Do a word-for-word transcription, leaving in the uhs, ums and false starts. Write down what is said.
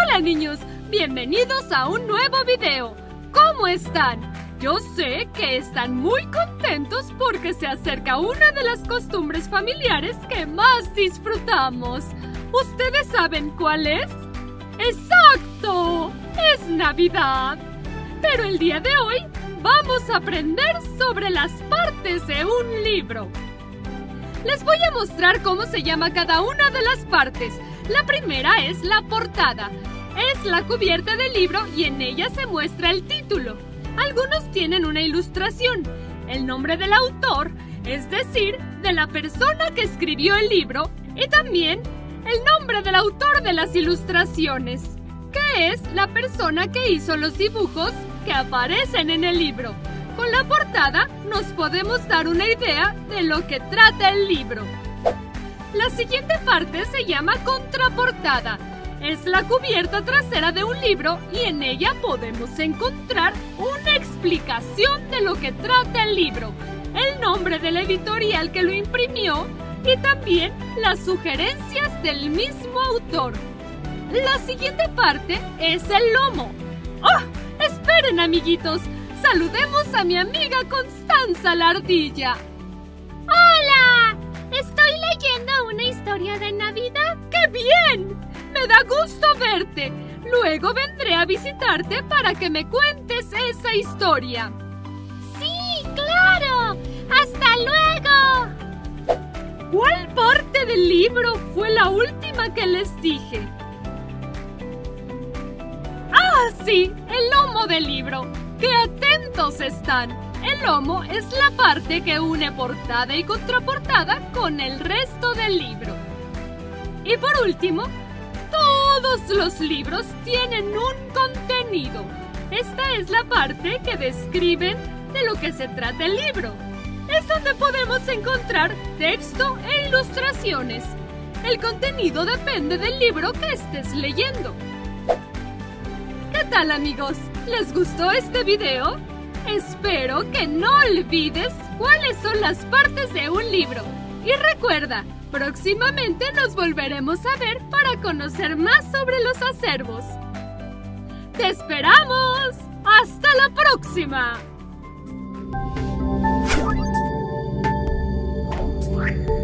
Hola niños, bienvenidos a un nuevo video. ¿Cómo están? Yo sé que están muy contentos porque se acerca una de las costumbres familiares que más disfrutamos. ¿Ustedes saben cuál es? ¡Exacto! ¡Es Navidad! Pero el día de hoy vamos a aprender sobre las partes de un libro. Les voy a mostrar cómo se llama cada una de las partes. La primera es la portada. Es la cubierta del libro y en ella se muestra el título. Algunos tienen una ilustración, el nombre del autor, es decir, de la persona que escribió el libro, y también el nombre del autor de las ilustraciones, que es la persona que hizo los dibujos que aparecen en el libro. Con la portada nos podemos dar una idea de lo que trata el libro. La siguiente parte se llama contraportada. Es la cubierta trasera de un libro y en ella podemos encontrar una explicación de lo que trata el libro, el nombre del editorial que lo imprimió y también las sugerencias del mismo autor. La siguiente parte es el lomo. ¡Oh! ¡Esperen, amiguitos! Saludemos a mi amiga Constanza la ardilla. ¡Hola! Estoy leyendo una historia de Navidad. ¡Qué bien! Me da gusto verte. Luego vendré a visitarte para que me cuentes esa historia. ¡Sí, claro! ¡Hasta luego! ¿Cuál parte del libro fue la última que les dije? ¡Ah, sí! El lomo del libro. ¡Qué atentos están! El lomo es la parte que une portada y contraportada con el resto del libro. Y por último, todos los libros tienen un contenido. Esta es la parte que describe de lo que se trata el libro. Es donde podemos encontrar texto e ilustraciones. El contenido depende del libro que estés leyendo. ¿Qué tal, amigos? ¿Les gustó este video? Espero que no olvides cuáles son las partes de un libro. Y recuerda, próximamente nos volveremos a ver para conocer más sobre los acervos. ¡Te esperamos! ¡Hasta la próxima!